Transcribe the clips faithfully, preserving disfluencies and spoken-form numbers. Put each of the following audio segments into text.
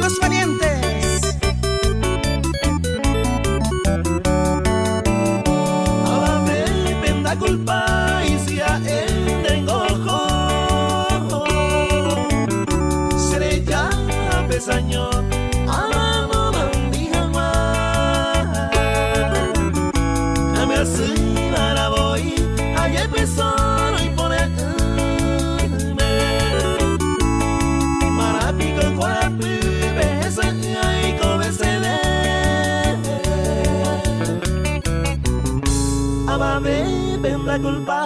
Los valientes. Ahora me penda culpa y si a él tengo ojo seré ya pesaño. Ahora no mandija más. A mi así la voy allá empezó y ponerme para pico cuerpo. A me vendrá culpa.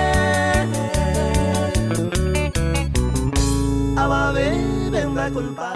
Culpa.